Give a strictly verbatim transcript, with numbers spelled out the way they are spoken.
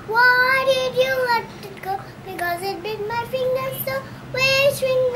Why did you let it go? Because it bit my fingers so. Which finger?